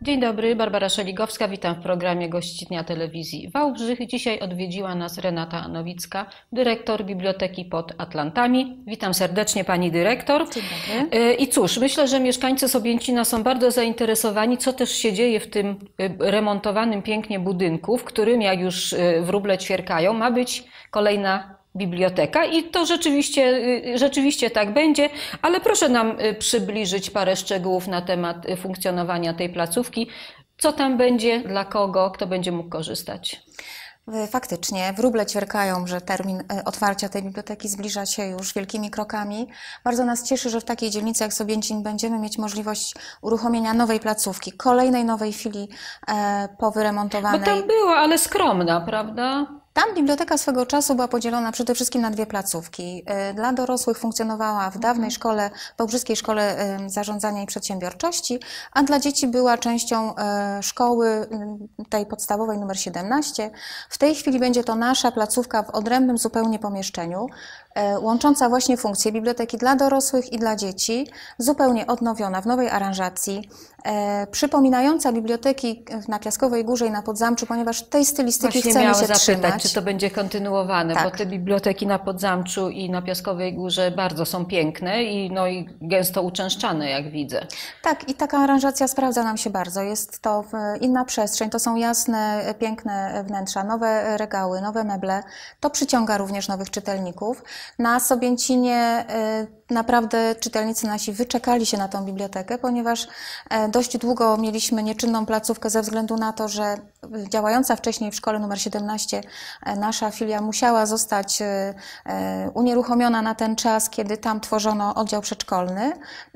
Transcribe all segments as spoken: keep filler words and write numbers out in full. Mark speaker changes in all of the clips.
Speaker 1: Dzień dobry, Barbara Szeligowska, witam w programie Gości Dnia Telewizji Wałbrzych. Dzisiaj odwiedziła nas Renata Nowicka, dyrektor Biblioteki pod Atlantami. Witam serdecznie pani dyrektor.
Speaker 2: Dzień dobry.
Speaker 1: I cóż, myślę, że mieszkańcy Sobięcina są bardzo zainteresowani, co też się dzieje w tym remontowanym pięknie budynku, w którym, jak już wróble ćwierkają, ma być kolejna biblioteka i to rzeczywiście, rzeczywiście tak będzie, ale proszę nam przybliżyć parę szczegółów na temat funkcjonowania tej placówki. Co tam będzie, dla kogo, kto będzie mógł korzystać?
Speaker 2: Faktycznie, wróble ćwierkają, że termin otwarcia tej biblioteki zbliża się już wielkimi krokami. Bardzo nas cieszy, że w takiej dzielnicy jak Sobięcin będziemy mieć możliwość uruchomienia nowej placówki, kolejnej nowej filii po wyremontowanej.
Speaker 1: Bo tam była, ale skromna, prawda?
Speaker 2: Tam biblioteka swego czasu była podzielona przede wszystkim na dwie placówki. Dla dorosłych funkcjonowała w dawnej szkole, Wałbrzyskiej Szkole Zarządzania i Przedsiębiorczości, a dla dzieci była częścią szkoły tej podstawowej numer siedemnaście. W tej chwili będzie to nasza placówka w odrębnym zupełnie pomieszczeniu, łącząca właśnie funkcje biblioteki dla dorosłych i dla dzieci, zupełnie odnowiona w nowej aranżacji, przypominająca biblioteki na Piaskowej Górze i na Podzamczu, ponieważ tej stylistyki
Speaker 1: Właśnie
Speaker 2: chcemy się
Speaker 1: zapytać,
Speaker 2: trzymać.
Speaker 1: czy to będzie kontynuowane,
Speaker 2: Tak.
Speaker 1: bo te biblioteki na Podzamczu i na Piaskowej Górze bardzo są piękne i, no, i gęsto uczęszczane, jak widzę.
Speaker 2: Tak, i taka aranżacja sprawdza nam się bardzo. Jest to inna przestrzeń, to są jasne, piękne wnętrza, nowe regały, nowe meble. To przyciąga również nowych czytelników. Na Sobięcinie naprawdę czytelnicy nasi wyczekali się na tą bibliotekę, ponieważ dość długo mieliśmy nieczynną placówkę ze względu na to, że działająca wcześniej w szkole numer siedemnaście nasza filia musiała zostać unieruchomiona na ten czas, kiedy tam tworzono oddział przedszkolny,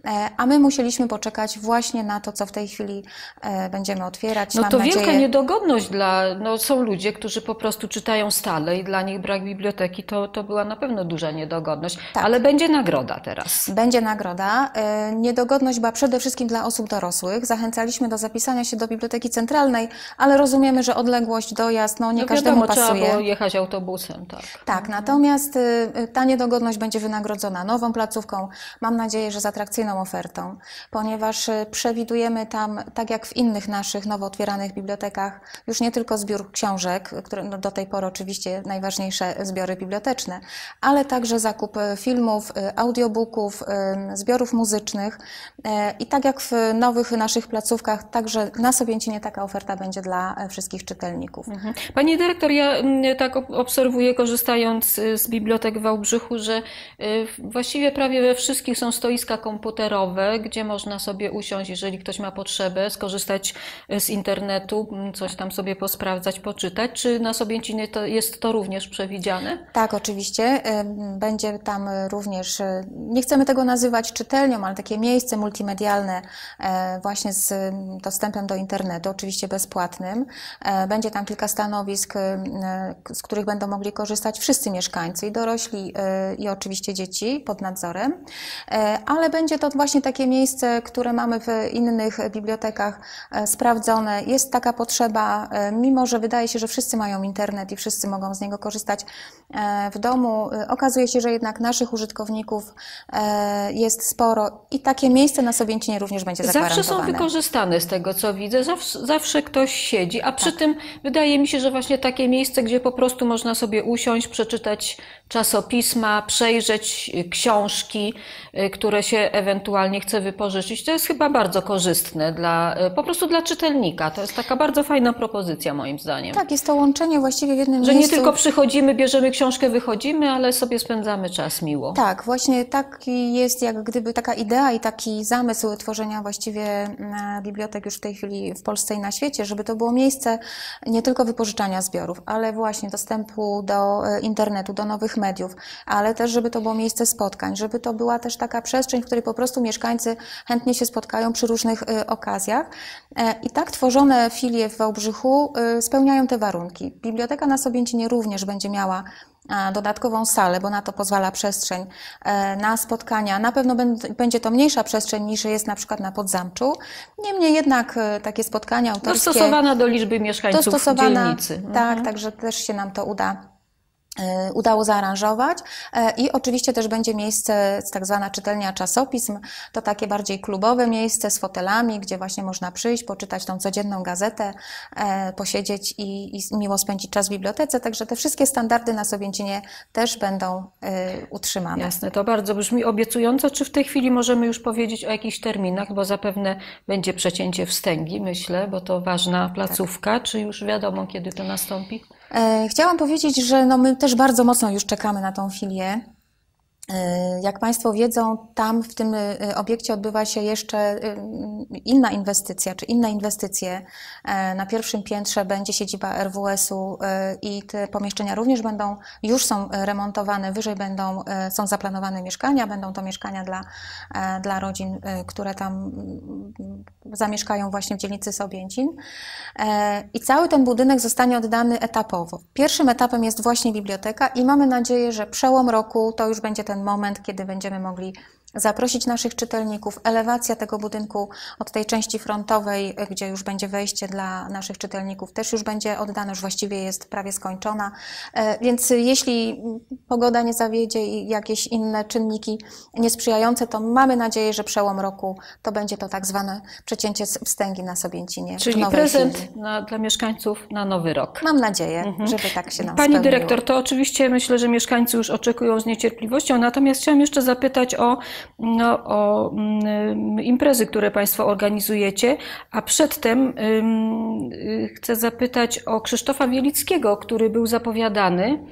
Speaker 2: a my musieliśmy poczekać właśnie na to, co w tej chwili będziemy otwierać.
Speaker 1: No
Speaker 2: Mam
Speaker 1: to
Speaker 2: nadzieję...
Speaker 1: wielka niedogodność dla, no są ludzie, którzy po prostu czytają stale i dla nich brak biblioteki to, to była na pewno duża niedogodność,
Speaker 2: Tak.
Speaker 1: ale będzie nagroda teraz.
Speaker 2: Będzie nagroda. Niedogodność była przede wszystkim dla osób dorosłych. Zachęcaliśmy do zapisania się do Biblioteki Centralnej, ale rozumiemy, że odległość, dojazd, no nie
Speaker 1: No
Speaker 2: każdemu
Speaker 1: wiadomo,
Speaker 2: pasuje.
Speaker 1: trzeba było jechać autobusem, tak.
Speaker 2: Tak, natomiast ta niedogodność będzie wynagrodzona nową placówką, mam nadzieję, że z atrakcyjną ofertą, ponieważ przewidujemy tam, tak jak w innych naszych nowo otwieranych bibliotekach, już nie tylko zbiór książek, które no do tej pory oczywiście najważniejsze zbiory biblioteczne, ale także zakup filmów, audiobooków, zbiorów muzycznych i tak jak w nowych naszych placówkach, także na Sobięcinie taka oferta będzie dla wszystkich czytelników.
Speaker 1: Mhm. Pani dyrektor, ja tak obserwuję, korzystając z bibliotek w Wałbrzychu, że właściwie prawie we wszystkich są stoiska komputerowe, gdzie można sobie usiąść, jeżeli ktoś ma potrzebę, skorzystać z internetu, coś tam sobie posprawdzać, poczytać. Czy na Sobięcinie to jest to również przewidziane?
Speaker 2: Tak, oczywiście. Będzie tam również, nie chcemy tego nazywać czytelnią, ale takie miejsce multimedialne właśnie z dostępem do internetu, oczywiście bezpłatnym. Będzie tam kilka stanowisk, z których będą mogli korzystać wszyscy mieszkańcy, i dorośli, i oczywiście dzieci pod nadzorem, ale będzie to właśnie takie miejsce, które mamy w innych bibliotekach sprawdzone. Jest taka potrzeba, mimo że wydaje się, że wszyscy mają internet i wszyscy mogą z niego korzystać w domu, okazuje się, że jednak naszych użytkowników jest sporo i takie miejsce na Sobięcinie również będzie zagwarantowane.
Speaker 1: Zawsze są wykorzystane z tego, co widzę, zawsze, zawsze ktoś siedzi, a przy
Speaker 2: Tak.
Speaker 1: tym wydaje mi się, że właśnie takie miejsce, gdzie po prostu można sobie usiąść, przeczytać czasopisma, przejrzeć książki, które się ewentualnie chce wypożyczyć, to jest chyba bardzo korzystne dla, po prostu dla czytelnika. To jest taka bardzo fajna propozycja, moim zdaniem.
Speaker 2: Tak, jest to łączenie właściwie w jednym
Speaker 1: Że
Speaker 2: miejscu.
Speaker 1: nie tylko przychodzimy, bierzemy książkę, wychodzimy, ale sobie spędzamy czas miło.
Speaker 2: Tak, właśnie taki jest jak gdyby taka idea i taki zamysł tworzenia właściwie bibliotek już w tej chwili w Polsce i na świecie, żeby to było miejsce nie tylko wypożyczania zbiorów, ale właśnie dostępu do internetu, do nowych mediów, ale też żeby to było miejsce spotkań, żeby to była też taka przestrzeń, w której po prostu mieszkańcy chętnie się spotkają przy różnych okazjach. I tak tworzone filie w Wałbrzychu spełniają te warunki. Biblioteka na Sobięcinie również będzie miała dodatkową salę, bo na to pozwala przestrzeń na spotkania. Na pewno będzie to mniejsza przestrzeń niż jest na przykład na Podzamczu. Niemniej jednak takie spotkania autorskie...
Speaker 1: Dostosowana do liczby mieszkańców
Speaker 2: dostosowana,
Speaker 1: dzielnicy.
Speaker 2: Tak,
Speaker 1: mhm.
Speaker 2: także też się nam to uda udało zaaranżować i oczywiście też będzie miejsce, tak zwana czytelnia czasopism, to takie bardziej klubowe miejsce z fotelami, gdzie właśnie można przyjść, poczytać tą codzienną gazetę, posiedzieć i, i miło spędzić czas w bibliotece, także te wszystkie standardy na Sowięcinie też będą utrzymane.
Speaker 1: Jasne, to bardzo brzmi obiecująco. Czy w tej chwili możemy już powiedzieć o jakichś terminach, bo zapewne będzie przecięcie wstęgi, myślę, bo to ważna placówka, tak. Czy już wiadomo, kiedy to nastąpi?
Speaker 2: Chciałam powiedzieć, że no my też bardzo mocno już czekamy na tą filię. Jak Państwo wiedzą, tam w tym obiekcie odbywa się jeszcze inna inwestycja, czy inne inwestycje. Na pierwszym piętrze będzie siedziba R W S-u i te pomieszczenia również będą, już są remontowane, wyżej będą, są zaplanowane mieszkania, będą to mieszkania dla, dla rodzin, które tam zamieszkają właśnie w dzielnicy Sobięcin. I cały ten budynek zostanie oddany etapowo. Pierwszym etapem jest właśnie biblioteka i mamy nadzieję, że przełom roku to już będzie ten moment, kiedy będziemy mogli zaprosić naszych czytelników. Elewacja tego budynku od tej części frontowej, gdzie już będzie wejście dla naszych czytelników, też już będzie oddana, już właściwie jest prawie skończona. Więc jeśli pogoda nie zawiedzie i jakieś inne czynniki niesprzyjające, to mamy nadzieję, że przełom roku to będzie to tak zwane przecięcie wstęgi na Sobięcinie.
Speaker 1: Czyli prezent na, dla mieszkańców na nowy rok.
Speaker 2: Mam nadzieję, mhm. żeby tak się nam
Speaker 1: Pani
Speaker 2: spełniło.
Speaker 1: dyrektor, to oczywiście myślę, że mieszkańcy już oczekują z niecierpliwością, natomiast chciałam jeszcze zapytać o No, o um, imprezy, które Państwo organizujecie, a przedtem um, chcę zapytać o Krzysztofa Wielickiego, który był zapowiadany.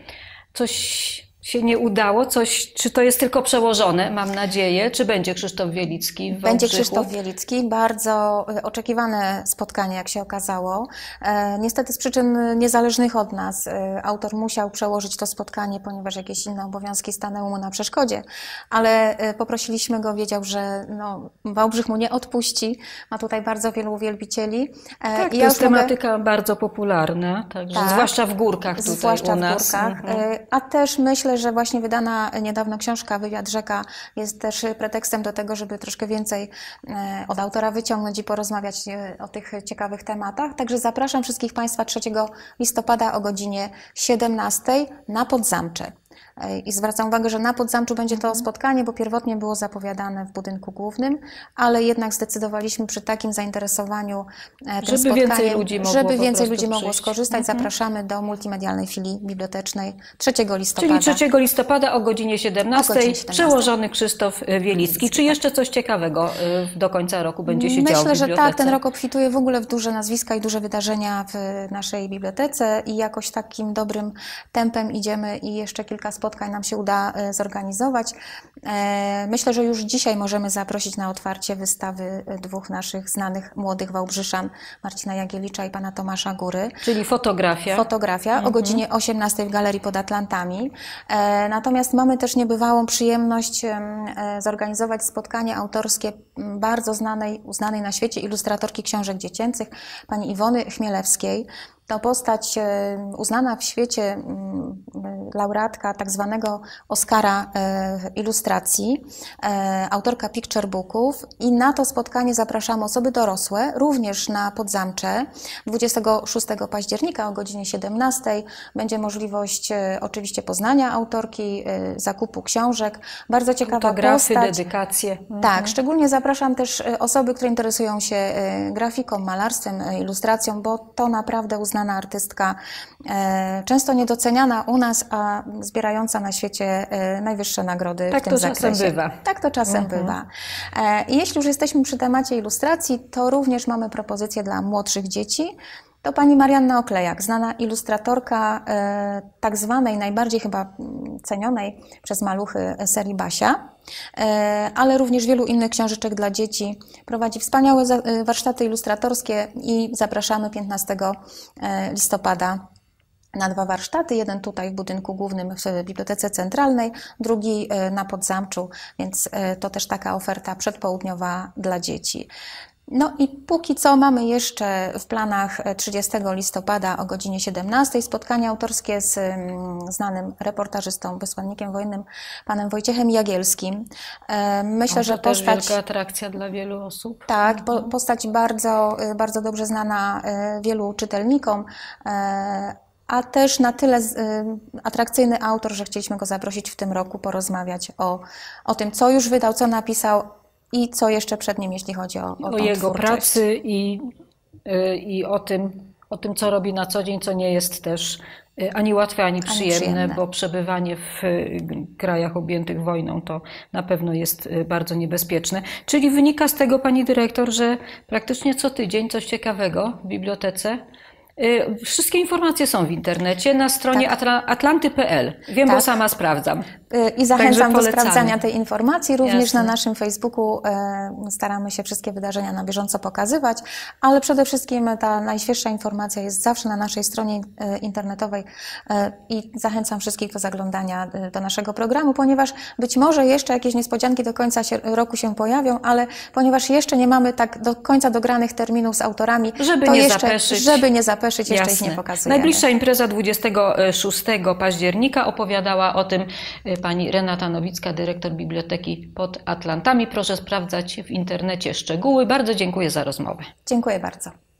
Speaker 1: Coś się nie udało? Coś, czy to jest tylko przełożone, mam nadzieję? Czy będzie Krzysztof Wielicki w
Speaker 2: Będzie
Speaker 1: Wałbrzychu?
Speaker 2: Krzysztof Wielicki. Bardzo oczekiwane spotkanie, jak się okazało. E, niestety z przyczyn niezależnych od nas e, autor musiał przełożyć to spotkanie, ponieważ jakieś inne obowiązki stanęły mu na przeszkodzie. Ale e, poprosiliśmy go, wiedział, że no, Wałbrzych mu nie odpuści. Ma tutaj bardzo wielu wielbicieli. E,
Speaker 1: tak,
Speaker 2: i
Speaker 1: to
Speaker 2: ja
Speaker 1: jest tematyka
Speaker 2: mogę...
Speaker 1: bardzo popularna, także
Speaker 2: tak,
Speaker 1: zwłaszcza w górkach tutaj
Speaker 2: zwłaszcza
Speaker 1: u nas.
Speaker 2: w górkach.
Speaker 1: Mhm.
Speaker 2: E, a też myślę, że właśnie wydana niedawno książka Wywiad Rzeka jest też pretekstem do tego, żeby troszkę więcej od autora wyciągnąć i porozmawiać o tych ciekawych tematach. Także zapraszam wszystkich Państwa trzeciego listopada o godzinie siedemnastej na Podzamcze. I zwracam uwagę, że na Podzamczu będzie to spotkanie, bo pierwotnie było zapowiadane w budynku głównym, ale jednak zdecydowaliśmy przy takim zainteresowaniu tym
Speaker 1: żeby
Speaker 2: spotkaniem,
Speaker 1: więcej ludzi mogło,
Speaker 2: żeby więcej ludzi mogło
Speaker 1: przyjść.
Speaker 2: skorzystać.
Speaker 1: Mhm.
Speaker 2: Zapraszamy do multimedialnej filii bibliotecznej trzeciego listopada.
Speaker 1: Czyli trzeciego listopada o godzinie siedemnastej,
Speaker 2: o godzinie siedemnastej.
Speaker 1: Przełożony Krzysztof Wielicki. Czy jeszcze coś ciekawego do końca roku będzie się
Speaker 2: Myślę,
Speaker 1: działo w
Speaker 2: Myślę, że
Speaker 1: bibliotece?
Speaker 2: tak. Ten rok obfituje w ogóle w duże nazwiska i duże wydarzenia w naszej bibliotece i jakoś takim dobrym tempem idziemy i jeszcze kilka spotkań nam się uda zorganizować. Myślę, że już dzisiaj możemy zaprosić na otwarcie wystawy dwóch naszych znanych młodych Wałbrzyszan, Marcina Jagielicza i pana Tomasza Góry.
Speaker 1: Czyli fotografia.
Speaker 2: Fotografia
Speaker 1: mhm.
Speaker 2: o godzinie osiemnastej w Galerii pod Atlantami. Natomiast mamy też niebywałą przyjemność zorganizować spotkanie autorskie bardzo znanej, uznanej na świecie ilustratorki książek dziecięcych, pani Iwony Chmielewskiej. To postać uznana w świecie laureatka tak zwanego Oscara ilustracji, autorka picture booków i na to spotkanie zapraszamy osoby dorosłe, również na Podzamcze. dwudziestego szóstego października o godzinie siedemnastej będzie możliwość oczywiście poznania autorki, zakupu książek. Bardzo ciekawa
Speaker 1: Autografy,
Speaker 2: postać.
Speaker 1: dedykacje. Mhm.
Speaker 2: Tak, szczególnie zapraszam też osoby, które interesują się grafiką, malarstwem, ilustracją, bo to naprawdę uznana artystka, często niedoceniana u nas, a zbierająca na świecie najwyższe nagrody
Speaker 1: tak
Speaker 2: w tym zakresie.
Speaker 1: Tak to czasem bywa.
Speaker 2: Tak to czasem
Speaker 1: mhm.
Speaker 2: bywa. I jeśli już jesteśmy przy temacie ilustracji, to również mamy propozycję dla młodszych dzieci. To pani Marianna Oklejak, znana ilustratorka tak zwanej, najbardziej chyba cenionej przez maluchy serii Basia, ale również wielu innych książeczek dla dzieci. Prowadzi wspaniałe warsztaty ilustratorskie i zapraszamy piętnastego listopada na dwa warsztaty. Jeden tutaj w budynku głównym w Bibliotece Centralnej, drugi na Podzamczu, więc to też taka oferta przedpołudniowa dla dzieci. No i póki co mamy jeszcze w planach trzydziestego listopada o godzinie siedemnastej spotkanie autorskie z znanym reportażystą, wysłannikiem wojennym, panem Wojciechem Jagielskim. Myślę,
Speaker 1: to
Speaker 2: że
Speaker 1: też
Speaker 2: postać...
Speaker 1: wielka atrakcja dla wielu osób.
Speaker 2: Tak, po, postać bardzo, bardzo dobrze znana wielu czytelnikom, a też na tyle z- y, atrakcyjny autor, że chcieliśmy go zaprosić w tym roku, porozmawiać o, o tym, co już wydał, co napisał i co jeszcze przed nim, jeśli chodzi o, o,
Speaker 1: O
Speaker 2: tą
Speaker 1: jego
Speaker 2: twórczość.
Speaker 1: pracy i, y, i o tym, o tym, co robi na co dzień, co nie jest też y, ani łatwe, ani przyjemne,
Speaker 2: przyjemne.
Speaker 1: bo przebywanie w y, krajach objętych wojną to na pewno jest y, bardzo niebezpieczne. Czyli wynika z tego, pani dyrektor, że praktycznie co tydzień coś ciekawego w bibliotece. Y, Wszystkie informacje są w internecie na stronie
Speaker 2: Tak.
Speaker 1: atla- atlanty kropka p l. Wiem, bo
Speaker 2: Tak.
Speaker 1: sama sprawdzam.
Speaker 2: Y, I zachęcam do
Speaker 1: polecamy.
Speaker 2: sprawdzania tej informacji. Również
Speaker 1: Jasne.
Speaker 2: na naszym Facebooku e, staramy się wszystkie wydarzenia na bieżąco pokazywać, ale przede wszystkim ta najświeższa informacja jest zawsze na naszej stronie e, internetowej e, i zachęcam wszystkich do zaglądania e, do naszego programu, ponieważ być może jeszcze jakieś niespodzianki do końca się, roku się pojawią, ale ponieważ jeszcze nie mamy tak do końca dogranych terminów z autorami,
Speaker 1: Żeby
Speaker 2: to
Speaker 1: nie
Speaker 2: jeszcze,
Speaker 1: zapeszyć.
Speaker 2: żeby nie zapeszyć, jeszcze
Speaker 1: Jasne.
Speaker 2: ich nie pokazujemy.
Speaker 1: Najbliższa impreza dwudziestego szóstego października. Opowiadała o tym y, pani Renata Nowicka, dyrektor Biblioteki pod Atlantami. Proszę sprawdzać w internecie szczegóły. Bardzo dziękuję za rozmowę.
Speaker 2: Dziękuję bardzo.